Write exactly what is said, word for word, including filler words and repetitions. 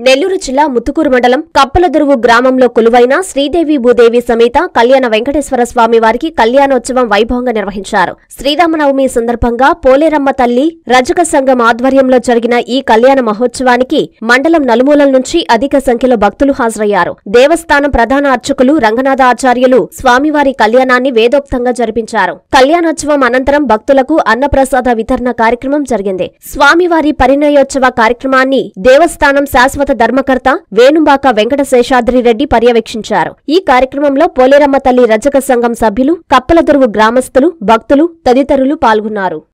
నెల్లూరు జిల్లా ముత్తుకూరు మండలం కప్పలదురువు గ్రామంలో కొలువైన శ్రీదేవి భూదేవి సమేత కళ్యాణ వెంకటేశ్వర స్వామి వారికి కళ్యాణోత్సవం వైభవంగా నిర్వహించారు. శ్రీరామనవమి సందర్భంగా పోలేరమ్మ తల్లి రజక సంఘం ఆధ్వర్యంలో జరిగిన ఈ కళ్యాణ మహోత్సవానికి మండలం నలుమూలల నుంచి అధిక సంఖ్యలో భక్తులు హాజరయ్యారు. దేవస్థానం ప్రధాన అర్చకులు రంగనాథ ఆచార్యులు స్వామివారి కళ్యాణాన్ని వేదోక్తంగా జరిపించారు. కళ్యాణోత్సవం అనంతరం భక్తులకు అన్నప్రసాద వితరణ కార్యక్రమం జరిగింది. స్వామివారి పరిణయోత్సవ కార్యక్రమాన్ని దేవస్థానం శాశ్వత ధర్మకర్త వేణుంబాక వెంకటశేషాద్రి రెడ్డి పర్యవేక్షించారు. ఈ కార్యక్రమంలో పోలేరమ్మ తల్లి రజక సంఘం సభ్యులు, కప్పలదురువు గ్రామస్తులు, భక్తులు తదితరులు పాల్గొన్నారు.